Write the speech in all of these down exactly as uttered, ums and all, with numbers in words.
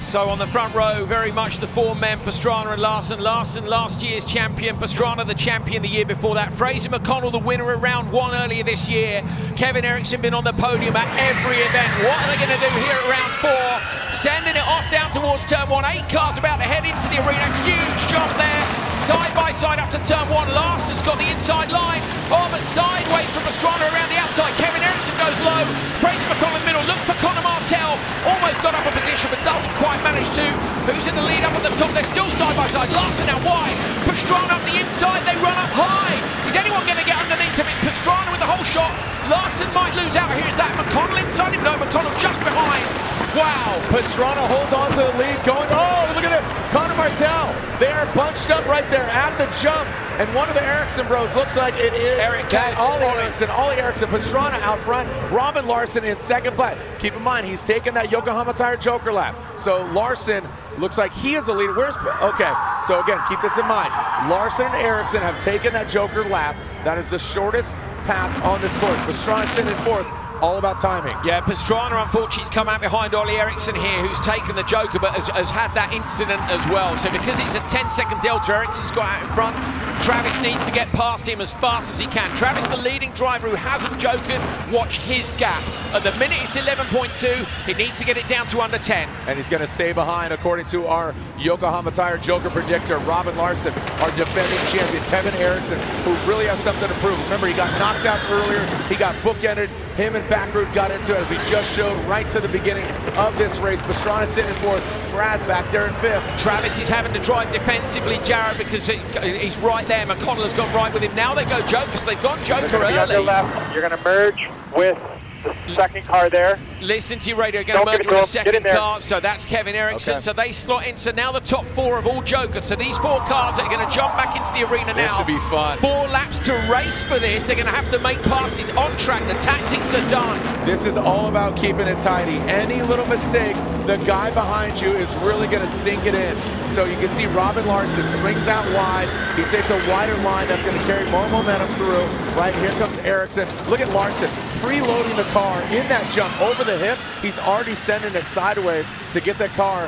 So on the front row, very much the four men, Pastrana and Larson. Larson, last year's champion. Pastrana, the champion the year before that. Fraser McConnell, the winner of round one earlier this year. Kevin Eriksson been on the podium at every event. What are they going to do here at round four? Sending it off down towards turn one. Eight cars about to head into the arena. Huge jump there. Side by side up to turn one. Larson's got the inside line. Oh, but sideways from Pastrana around the outside. Kevin Eriksson goes low. Fraser McConnell in the middle. Look for Conor Martell. Almost got up a position, but doesn't quite manage to. Who's in the lead up at the top? They're still side by side. Larson out wide. Pastrana up the inside. They run up high. Is anyone going to get underneath him? It's Pastrana with the whole shot. Larson might lose out here. Is that McConnell inside him? No, McConnell just behind. Wow. Pastrana holds on to the lead, going, oh, look at this. Conor Martell, they are bunched up right there at the jump. And one of the Eriksson bros looks like it is Eric that Ollie Eriksson. Ollie Eriksson, Pastrana out front, Robin Larson in second place. Keep in mind, he's taken that Yokohama Tire Joker lap. So Larson looks like he is the leader. Where's, okay, so again, keep this in mind. Larson and Eriksson have taken that Joker lap. That is the shortest path on this course. Pastrana sitting in fourth. All about timing. Yeah, Pastrana, unfortunately, has come out behind Ollie Eriksson here, who's taken the Joker, but has, has had that incident as well. So because it's a ten second delta, Eriksson's got out in front. Travis needs to get past him as fast as he can. Travis, the leading driver who hasn't jokered, watch his gap. At the minute, it's eleven point two. He needs to get it down to under ten. And he's going to stay behind, according to our Yokohama Tire Joker predictor, Robin Larson, our defending champion, Kevin Eriksson, who really has something to prove. Remember, he got knocked out earlier. He got bookended. Him and Backrud got into it, as we just showed right to the beginning of this race. Pastrana sitting in fourth, Fraz back there in fifth. Travis is having to drive defensively, Jared, because he's right there. McConnell has gone right with him. Now they go Joker, so they've gone Joker early. Left. You're going to merge with the second car there. Listen to your radio, going to merge with the second car, so that's Kevin Eriksson. Okay. So they slot in, so now the top four of all Jokers. So these four cars are going to jump back into the arena now. This should be fun. Four laps to race for this. They're going to have to make passes on track. The tactics are done. This is all about keeping it tidy. Any little mistake, the guy behind you is really going to sink it in. So you can see Robin Larson swings out wide. He takes a wider line that's going to carry more momentum through. Right, here comes Eriksson. Look at Larson preloading the car in that jump over the hip. He's already sending it sideways to get the car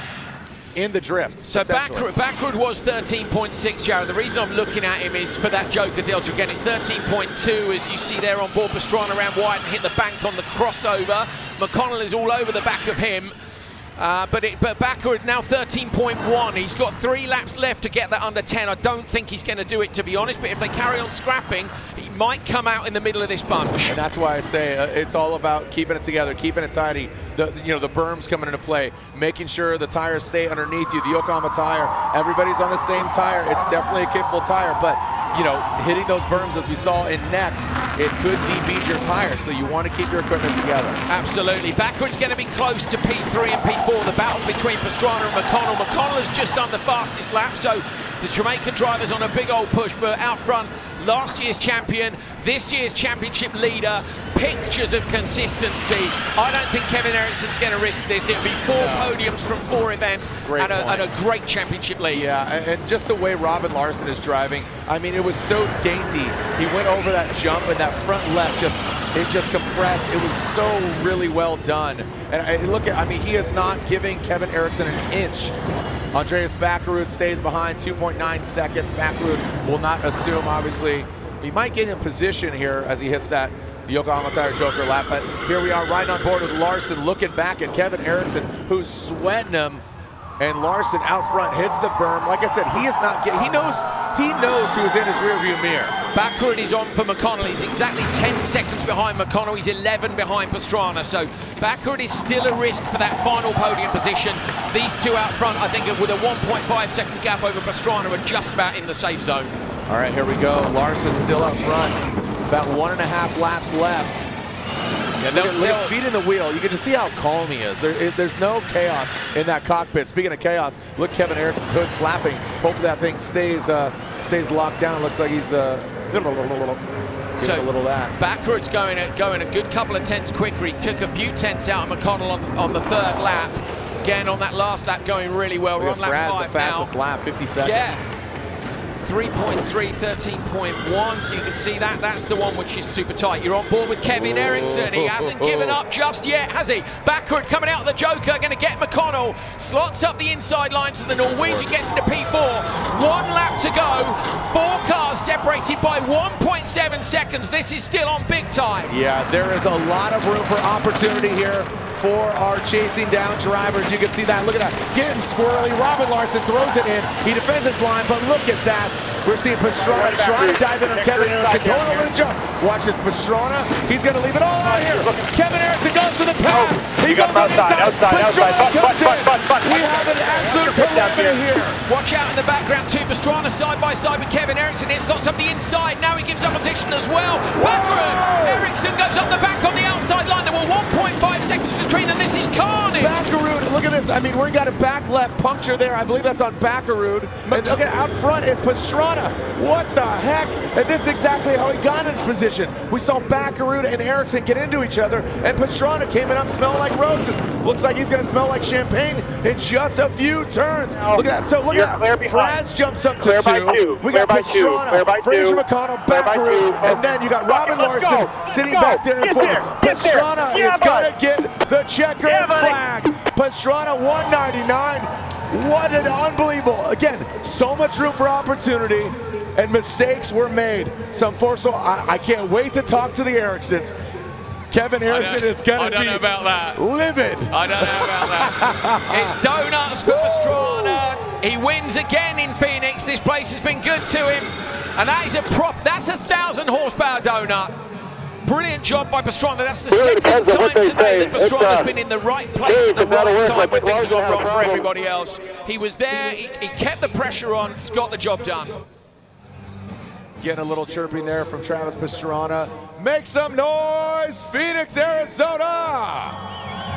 in the drift. So Backrud, Backrud was thirteen point six, Jared. The reason I'm looking at him is for that Joker delta. Again, it's thirteen point two, as you see there on board. Pastrana around wide and hit the bank on the crossover. McConnell is all over the back of him. Uh, but, it, but Backrud now thirteen point one. He's got three laps left to get that under ten. I don't think he's going to do it, to be honest, but if they carry on scrapping, he might come out in the middle of this bunch. And that's why I say uh, it's all about keeping it together, keeping it tidy. The, you know, the berms coming into play, making sure the tires stay underneath you. The Yokohama tire, everybody's on the same tire. It's definitely a capable tire, but you know, hitting those berms as we saw in next, it could de-bead your tires, so you want to keep your equipment together. Absolutely. Backrud's going to be close to P three and P four. The battle between Pastrana and McConnell. McConnell has just done the fastest lap, so the Jamaican driver's on a big old push, but out front, last year's champion, this year's championship leader, pictures of consistency. I don't think Kevin Eriksson's going to risk this. It'll be four no. podiums from four events and a, and a great championship lead. Yeah, and just the way Robin Larson is driving, I mean, it was so dainty. He went over that jump, and that front left just, it just compressed. It was so really well done. And I, look at, I mean, he is not giving Kevin Eriksson an inch. Andreas Backrud stays behind, two point nine seconds. Backrud will not assume, obviously. He might get in position here as he hits that Yokohama Tire Joker lap, but here we are riding on board with Larson, looking back at Kevin Eriksson, who's sweating him, and Larson out front hits the berm. Like I said, he is not getting, he knows, he knows who's in his rearview mirror. Backrud is on for McConnell. He's exactly ten seconds behind McConnell. He's eleven behind Pastrana. So Backrud is still a risk for that final podium position. These two out front, I think, with a one point five second gap over Pastrana, are just about in the safe zone. All right, here we go. Larson still up front. About one and a half laps left. Yeah, look, at, look at feet in the wheel. You can just see how calm he is. There, it, there's no chaos in that cockpit. Speaking of chaos, look, Kevin Eriksson's hood flapping. Hopefully that thing stays uh, stays locked down. Looks like he's uh, a little, so a little that. Backrud's going a, going a good couple of tenths quicker. He took a few tenths out of McConnell on, on the third lap. Again, on that last lap, going really well. We're on lap five the fastest now. lap, fifty seconds. Yeah. three point three, thirteen point one, so you can see that. That's the one which is super tight. You're on board with Kevin Eriksson. He hasn't given up just yet, has he? Backward coming out the Joker, going to get McConnell. Slots up the inside lines, and the Norwegian gets into P four. One lap to go. Four cars separated by one point seven seconds. This is still on big time. Yeah, there is a lot of room for opportunity here for our chasing down drivers. You can see that. Look at that. Getting squirrely. Robin Larson throws it in. He defends his line, but look at that. We're seeing Pastrana trying to dive in on Kevin Eriksson, going over the jump. Watch this, Pastrana. He's going to leave it all out here. Kevin Eriksson goes for the pass. He goes on the inside. Outside, outside, Pastrana comes in. We have an absolute calamity here. Watch out in the background too. Pastrana side by side with Kevin Eriksson. It slots up the inside. Now he gives up position as well. Backarud. Eriksson goes up the back on the outside line. There were one point five seconds between them. This is carnage. Backarud, look at this. I mean, we got a back left puncture there. I believe that's on Backarud. And look at out front is Pastrana. What the heck? And this is exactly how he got in his position. We saw Backarud and Eriksson get into each other, and Pastrana came in up smelling like roses. Looks like he's going to smell like champagne in just a few turns. Look at that. So look at that. Fraz jumps up to clear two. By two. We got Pastrana, Fraser two. McConnell, Backarud, and then you got Robin Larson sitting go. back there in front. Pastrana yeah, is going to get the checkered yeah, flag. Pastrana one ninety-nine. What an unbelievable. Again, so much room for opportunity, and mistakes were made. Some forceful. I, I can't wait to talk to the Erikssons. Kevin Eriksson is going to be I don't know about that. livid. I don't know about that. It's donuts for Pastrana. He wins again in Phoenix. This place has been good to him. And that is a prop. That's a thousand horsepower donut. Brilliant job by Pastrana. That's the Really second time today that It's, Pastrana's uh, been in the right place at the it's not a right win, time but when things have gone Pastrana's wrong got a for problem. everybody else. He was there. He, he kept the pressure on. He's got the job done. Getting a little chirping there from Travis Pastrana. Make some noise, Phoenix, Arizona!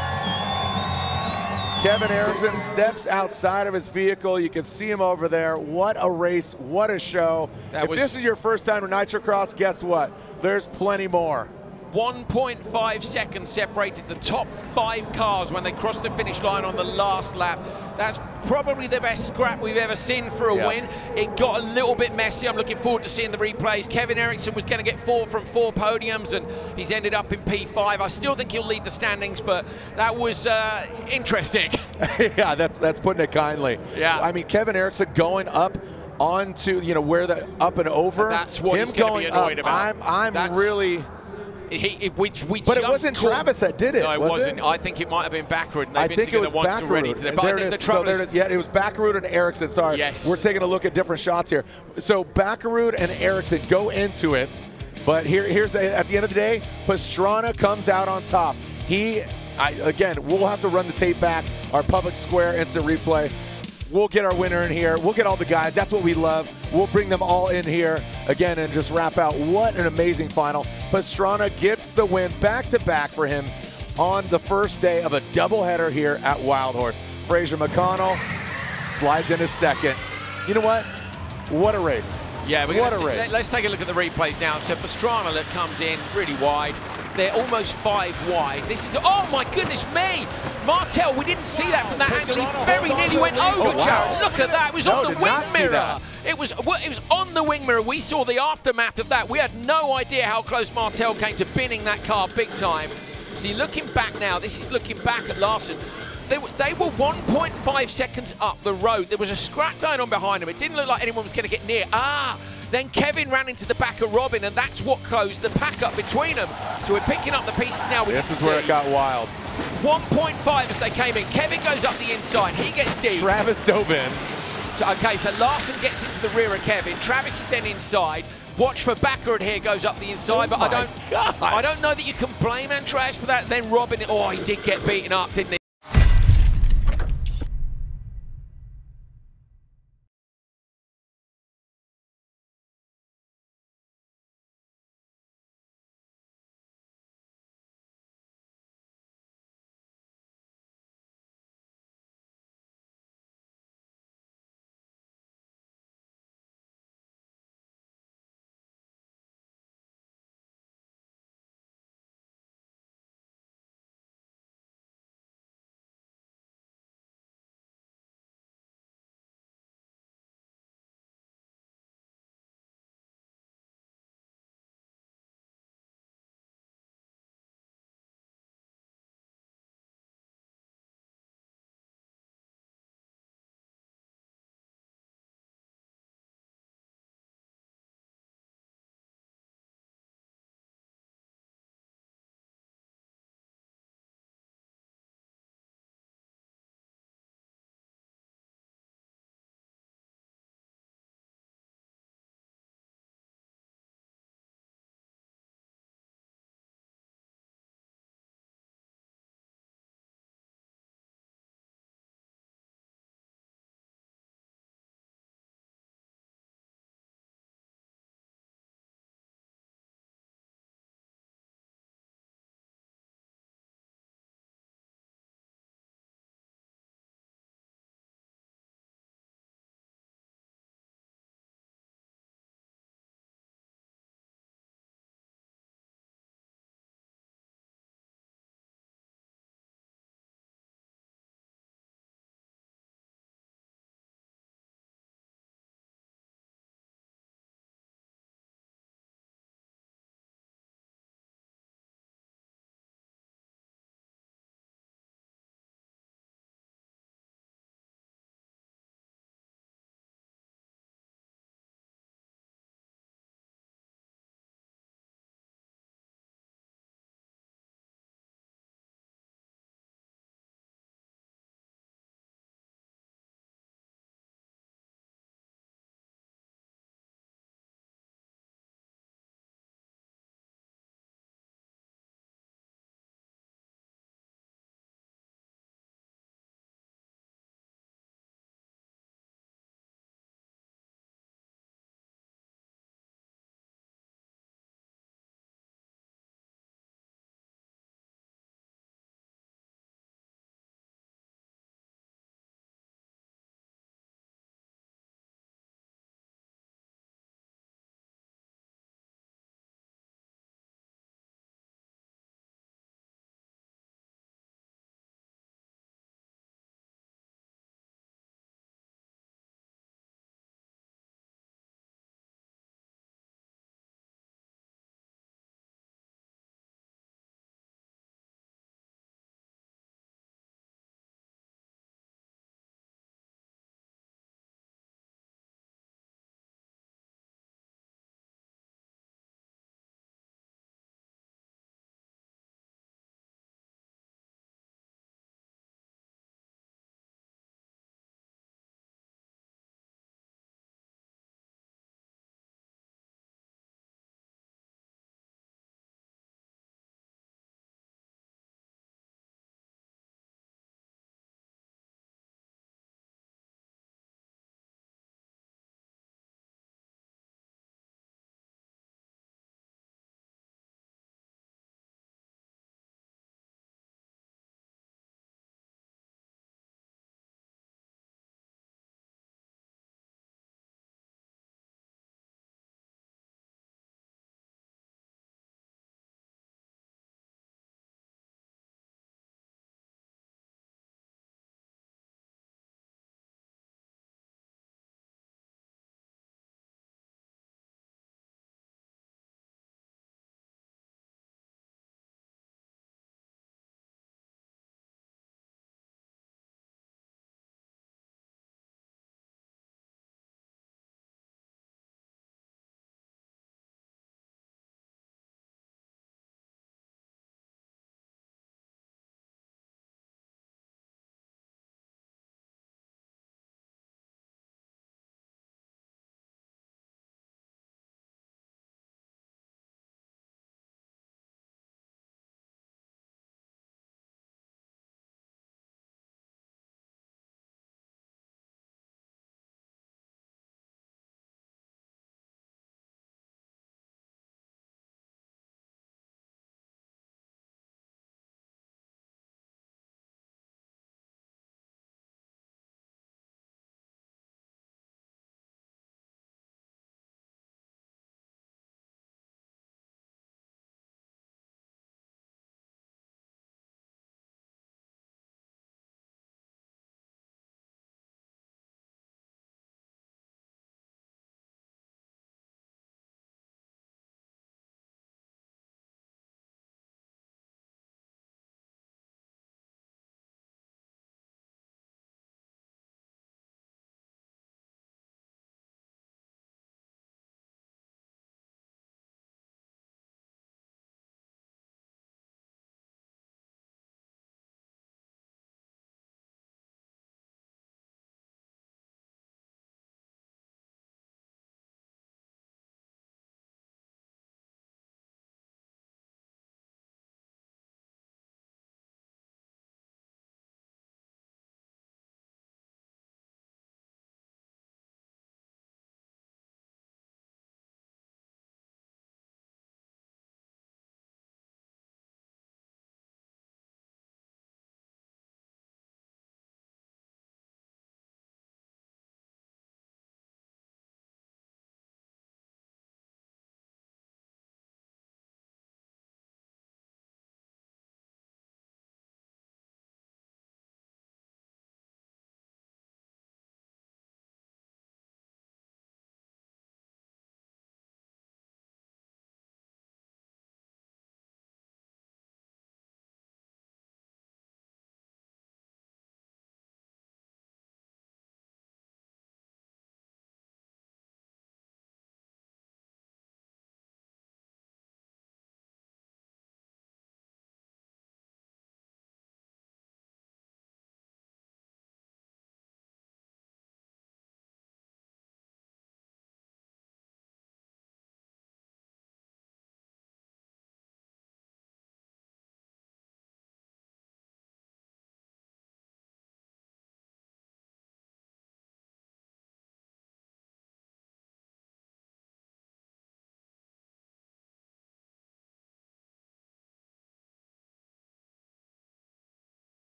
Kevin Eriksson steps outside of his vehicle. You can see him over there. What a race, what a show. That if was... this is your first time to Nitrocross, guess what? There's plenty more. one point five seconds separated the top five cars when they crossed the finish line on the last lap. That's probably the best scrap we've ever seen for a yeah. win. It got a little bit messy. I'm looking forward to seeing the replays. Kevin Eriksson was going to get four from four podiums, and he's ended up in P five. I still think he'll lead the standings, but that was uh, interesting. Yeah, that's that's putting it kindly. Yeah. I mean, Kevin Eriksson going up onto, you know, where the up and over. That's what him he's going to be annoyed up, about. I'm, I'm That's, really... He, it, which we but just it wasn't called, Travis that did it, No, it was wasn't. It? I think it might have been Backarud. I think it was once already. Backarud. But There the, it the is. trouble so there is, it is. Yeah, it was Backarud and Eriksson. Sorry, yes. We're taking a look at different shots here. So Backarud and Eriksson go into it, but here, here's the, at the end of the day, Pastrana comes out on top. He, I, again, we'll have to run the tape back. Our public square instant replay. We'll get our winner in here. We'll get all the guys. That's what we love. We'll bring them all in here again and just wrap out. What an amazing final. Pastrana gets the win back-to-back for him on the first day of a doubleheader here at Wild Horse. Fraser McConnell slides in his second. You know what? What a race. Yeah, we're what gonna a see, race. Let's take a look at the replays now. So Pastrana that comes in really wide. They're almost five wide. This is, oh my goodness me! Martel, we didn't see that from that angle. He very nearly went over, oh, wow. Jared. Look at that, it was No, on the did wing not see mirror. that. It was, well, it was on the wing mirror. We saw the aftermath of that. We had no idea how close Martel came to binning that car big time. See, looking back now, this is looking back at Larson. They were, they were one point five seconds up the road. There was a scrap going on behind them. It didn't look like anyone was going to get near. Ah! Then Kevin ran into the back of Robin, and that's what closed the pack up between them. So we're picking up the pieces now. We This is where it got wild. one point five as they came in. Kevin goes up the inside. He gets deep. Travis dove in. So, okay, so Larson gets into the rear of Kevin. Travis is then inside. Watch for Backarud here, goes up the inside, Oh but I my don't gosh. I don't know that you can blame Andreas for that. Then Robin, oh, he did get beaten up, didn't he?